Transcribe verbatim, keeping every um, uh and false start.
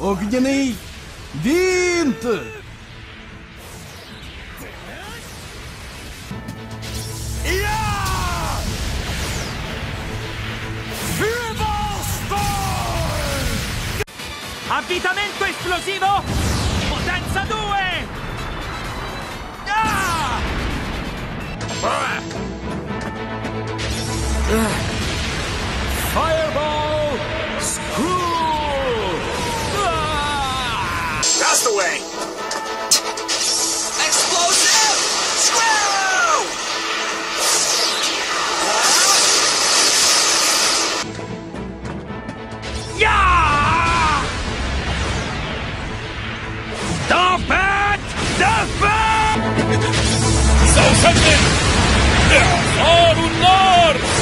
Огняний вінт! Avvitamento esplosivo! Potenza due! Ah! Fireball! Screw! Ah! Castaway! Explosive! Screw! Yeah! Defend! Defend! سأسدد إعصار النار